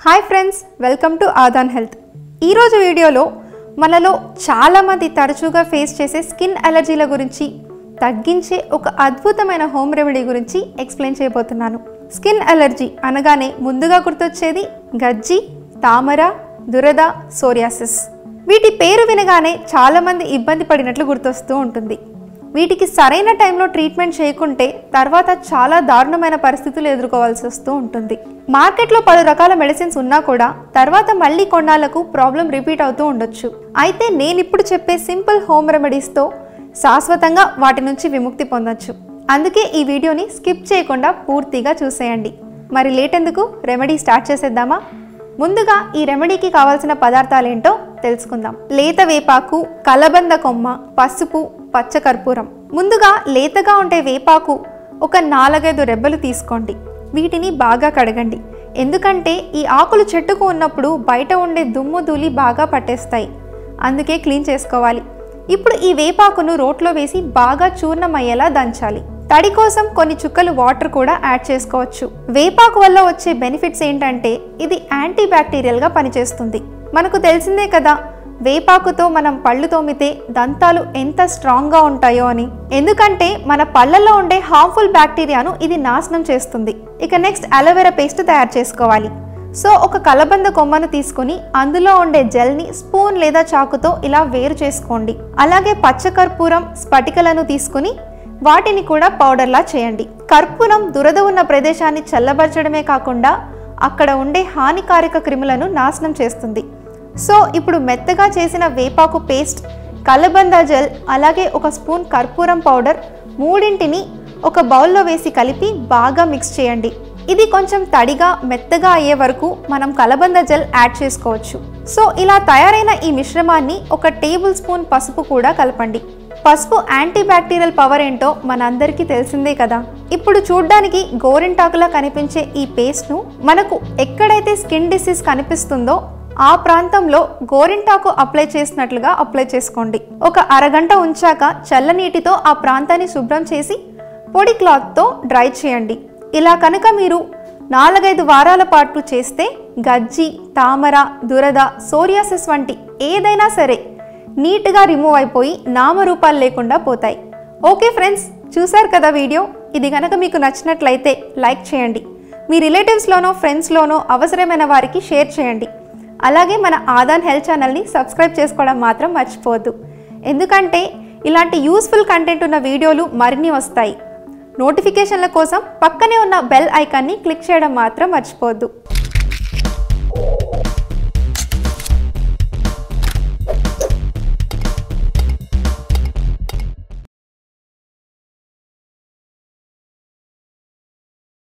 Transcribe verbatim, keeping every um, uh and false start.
Hi friends, welcome to Aadhan health. ఈరోజు వీడియోలో మనలో చాలామంది తరచుగా ఫేస్ చేసే స్కిన్ అలర్జీల గురించి తగ్గించే ఒక అద్భుతమైన హోమ్ రెమెడీ గురించి ఎక్స్ప్లెయిన్ చేయబోతున్నాను. స్కిన్ అలర్జీ అనగానే ముందుగా గుర్తొచ్చేది గజ్జి, తామర, దురద, సోరియాసిస్. వీటి పేరు వినగానే చాలామంది ఇబ్బంది పడినట్లు గుర్తొస్తూ ఉంటుంది. వీటికి సరైన టైంలో ట్రీట్మెంట్ చేయకుంటే తర్వాత చాలా దారుణమైన పరిస్థితులు ఎదుర్కోవాల్సి వస్తూ ఉంటుంది. మార్కెట్లో పలు రకాల మెడిసిన్స్ ఉన్నా కూడా తర్వాత మళ్ళీ కొన్నాళ్లకు ప్రాబ్లం రిపీట్ అవుతూ ఉండొచ్చు. అయితే నేను ఇప్పుడు చెప్పే సింపుల్ హోమ్ రెమెడీస్తో శాశ్వతంగా వాటి నుంచి విముక్తి పొందొచ్చు. అందుకే ఈ వీడియోని స్కిప్ చేయకుండా పూర్తిగా చూసేయండి. మరి లేట్ ఎందుకు, రెమెడీ స్టార్ట్ చేసేద్దామా? ముందుగా ఈ రెమెడీకి కావాల్సిన పదార్థాలేంటో తెలుసుకుందాం. లేత వేపాకు, కలబంద కొమ్మ, పసుపు, పచ్చకర్పూరం. ముందుగా లేతగా ఉండే వేపాకు ఒక నాలుగైదు రెబ్బలు తీసుకోండి. వీటిని బాగా కడగండి. ఎందుకంటే ఈ ఆకులు చెట్టుకు ఉన్నప్పుడు బయట ఉండే దుమ్ము ధూళి బాగా పట్టేస్తాయి. అందుకే క్లీన్ చేసుకోవాలి. ఇప్పుడు ఈ వేపాకును రోట్లో వేసి బాగా చూర్ణం అయ్యేలా దంచాలి. తడి కోసం కొన్ని చుక్కలు వాటర్ కూడా యాడ్ చేసుకోవచ్చు. వేపాకు వల్ల వచ్చే బెనిఫిట్స్ ఏంటంటే ఇది యాంటీ బ్యాక్టీరియల్గా పనిచేస్తుంది. మనకు తెలిసిందే కదా, వేపాకుతో మనం పళ్ళు తోమితే దంతాలు ఎంత స్ట్రాంగ్గా ఉంటాయో అని. ఎందుకంటే మన పళ్ళల్లో ఉండే హార్మ్ఫుల్ బ్యాక్టీరియాను ఇది నాశనం చేస్తుంది. ఇక నెక్స్ట్ అలోవెరా పేస్ట్ తయారు చేసుకోవాలి. సో ఒక కలబంద కొమ్మను తీసుకుని అందులో ఉండే జెల్ని స్పూన్ లేదా చాకుతో ఇలా వేరు చేసుకోండి. అలాగే పచ్చకర్పూరం స్ఫటికలను తీసుకుని వాటిని కూడా పౌడర్లా చేయండి. కర్పూరం దురద ఉన్న ప్రదేశాన్ని చల్లబరచడమే కాకుండా అక్కడ ఉండే హానికారక క్రిములను నాశనం చేస్తుంది. సో ఇప్పుడు మెత్తగా చేసిన వేపాకు పేస్ట్, కలబంద జెల్, అలాగే ఒక స్పూన్ కర్పూరం పౌడర్ మూడింటిని ఒక బౌల్లో వేసి కలిపి బాగా మిక్స్ చేయండి. ఇది కొంచెం తడిగా మెత్తగా అయ్యే వరకు మనం కలబంద జెల్ యాడ్ చేసుకోవచ్చు. సో ఇలా తయారైన ఈ మిశ్రమాన్ని ఒక టేబుల్ స్పూన్ పసుపు కూడా కలపండి. పసుపు యాంటీ బ్యాక్టీరియల్ పవర్ ఏంటో మనందరికీ తెలిసిందే కదా. ఇప్పుడు చూడ్డానికి గోరింటాకులా కనిపించే ఈ పేస్ట్ను మనకు ఎక్కడైతే స్కిన్ డిసీజ్ కనిపిస్తుందో ఆ ప్రాంతంలో గోరింటాకు అప్లై చేసినట్లుగా అప్లై చేసుకోండి. ఒక అరగంట ఉంచాక చల్లనీటితో ఆ ప్రాంతాన్ని శుభ్రం చేసి పొడి క్లాత్తో డ్రై చేయండి. ఇలా కనుక మీరు నాలుగైదు వారాల పాటు చేస్తే గజ్జి, తామర, దురద, సోరియాసిస్ వంటి ఏదైనా సరే నీట్గా రిమూవ్ అయిపోయి నామరూపాలు లేకుండా పోతాయి. ఓకే ఫ్రెండ్స్, చూసారు కదా వీడియో. ఇది కనుక మీకు నచ్చినట్లయితే లైక్ చేయండి. మీ రిలేటివ్స్లోనో ఫ్రెండ్స్లోనో అవసరమైన వారికి షేర్ చేయండి. అలాగే మన ఆదాన్ హెల్త్ ఛానల్ని సబ్స్క్రైబ్ చేసుకోవడం మాత్రం మర్చిపోవద్దు. ఎందుకంటే ఇలాంటి యూస్ఫుల్ కంటెంట్ ఉన్న వీడియోలు మరిన్ని వస్తాయి. నోటిఫికేషన్ల కోసం పక్కనే ఉన్న బెల్ ఐకాన్ని క్లిక్ చేయడం మాత్రం మర్చిపోవద్దు.